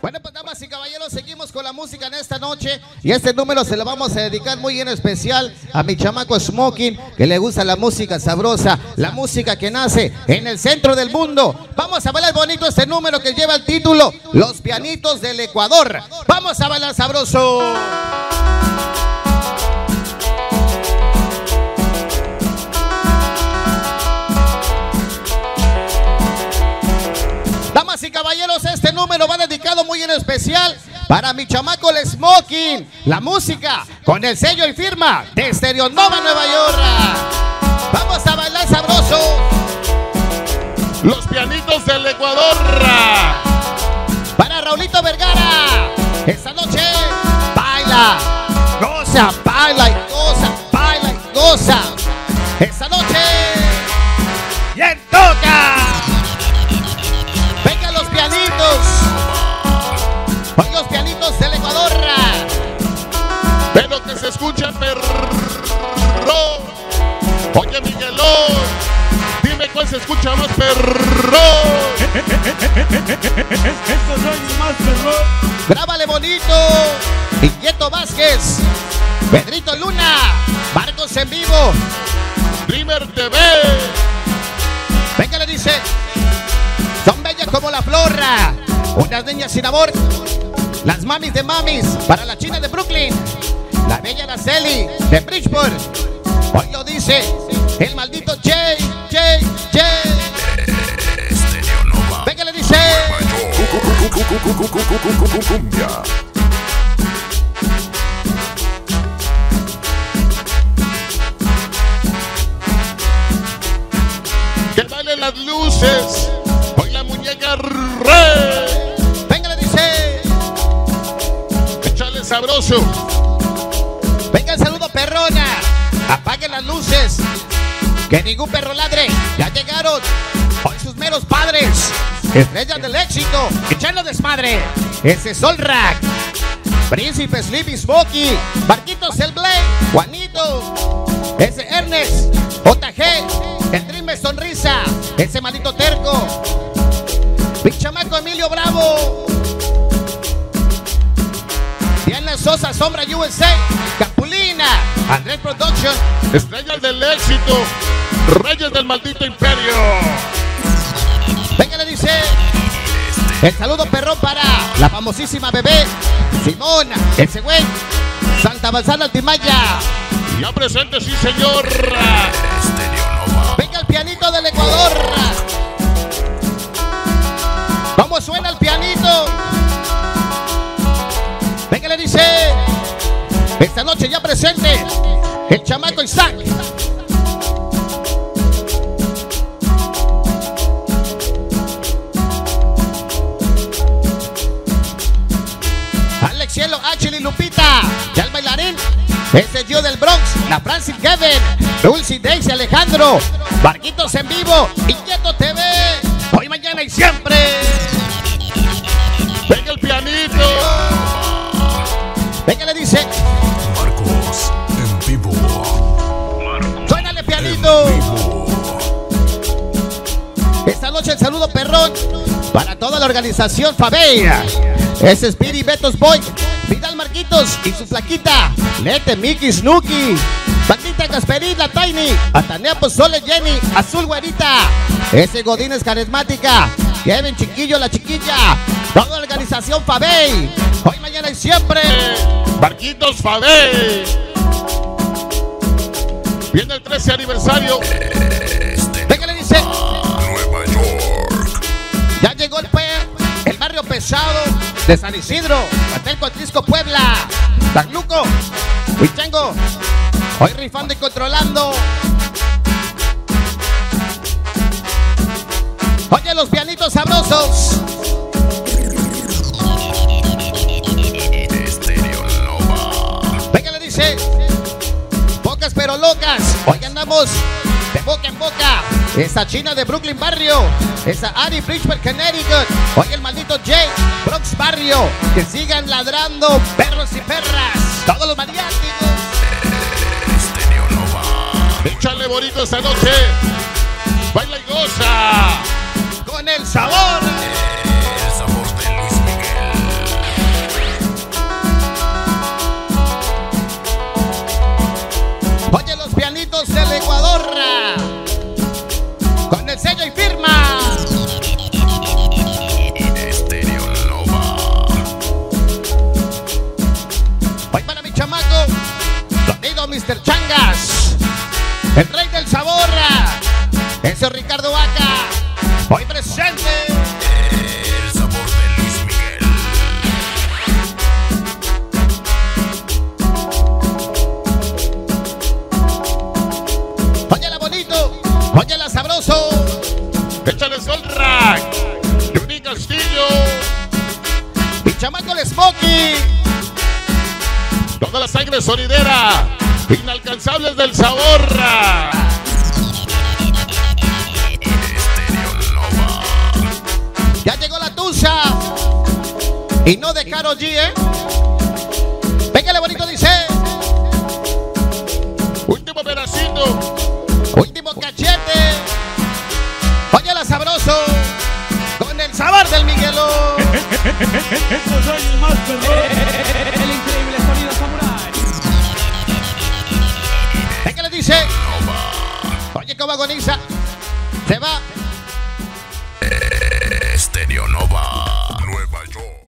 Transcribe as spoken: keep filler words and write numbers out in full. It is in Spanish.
Bueno, pues damas y caballeros, seguimos con la música en esta noche. Y este número se lo vamos a dedicar muy en especial a mi chamaco Smoking, que le gusta la música sabrosa, la música que nace en el centro del mundo. Vamos a bailar bonito este número que lleva el título Los Pianitos del Ecuador. Vamos a bailar sabroso. Damas y caballeros, este número va dedicado muy en especial para mi chamaco el Smoking. La música con el sello y firma de Estereonova Nueva York. Vamos a bailar sabroso. Los Pianitos del Ecuador. Para Raulito Vergara. Esta noche baila, goza, baila y goza, baila y goza. Esta noche bien toca. Venga los pianitos. Hoy los pianitos del Ecuador. Pero que se escucha perro. Oye Miguelón, dime cuál se escucha más perro. Esto no hay más perro. Grábale bonito. Inquieto Vázquez, Pedrito Luna, Marcos en vivo, Dreamer T V. venga le dice. Son bellas como la flora, unas niñas sin amor, las mamis de mamis, para la china de Brooklyn, la bella Araceli de Bridgeport. Hoy lo dice el maldito Jay, Jay, Jay. Estereonova. Venga le dice. Cumbia. Que bailen las luces. Hoy la muñeca re. Venga le dice. Échale sabroso. Venga el saludo perrona. Apaguen las luces. Que ningún perro ladre. Ya llegaron hoy sus meros padres. Estrellas del éxito. Echando desmadre. Ese Sol Rack. Príncipe Sleepy Smokey. Marquitos el Blake. Juanito. Ese Ernest. J G. El Dream Sonrisa. Ese maldito terco. Mi chamaco Emilio Bravo. Diana Sosa, Sombra U S A. Capulina. Andrés Production. Estrellas del éxito. Reyes del maldito imperio. Venga le dice. El saludo perrón para la famosísima bebé Simón, ese güey, Santa Balsana Altimaya. Ya presente, sí señor. Estereonova. Venga el pianito del Ecuador. ¿Cómo suena el pianito? Venga le dice. Esta noche ya presente el chamaco Isaac. Alex Cielo, Ashley Lupita, ya el bailarín, ese yo del Bronx, la Francis Kevin, Dulce Daisy Alejandro, Barquitos en vivo, Inquieto T V, hoy, mañana y siempre. Venga el pianito. Venga le dice. Marcos en vivo. Suénale pianito. Vivo. Esta noche el saludo perrón para toda la organización Fabeia. Ese es Piri Betos Boy, Vidal Marquitos y su flaquita, Lete Mickey Snooki, Patita Casperín, la Tiny, Atanea Pozole Jenny, Azul Güerita, ese Godínez Carismática, Kevin Chiquillo, la chiquilla, toda la organización Fabey, hoy, mañana y siempre. Barquitos Fabé. Viene el trece aniversario. Venga le dice. Nueva York. Ya llegó el, pe el barrio pesado de San Isidro, Patelco, Atlisco, Puebla, Tacluco, Huichango, hoy rifando y controlando. Oye los pianitos sabrosos. Estereonova. Venga le dice. Pocas pero locas. Hoy andamos de boca en boca. Esa china de Brooklyn Barrio. Esa Ari Bridgeport, Connecticut. Hoy el maldito Jay, Bronx Barrio. Que sigan ladrando perros y perras. Todos los maniáticos. Estereonova. Échale bonito esta noche. Baila y goza. Con el sabor. El sabor de Luis Miguel. chamaco el Smokey. Toda la sangre sonidera. Inalcanzables del Zaborra. Ya llegó la Tusa. Y no de Karol G, ¿eh? Pégale bonito, dice. Último pedacito. Último cachete. Óyela sabroso. Con el sabor del Miguelón. Estos son el más perrón. El increíble sonido samurai. Pégale, dice. Oye, cómo agoniza. Se va. Estéreo Nova.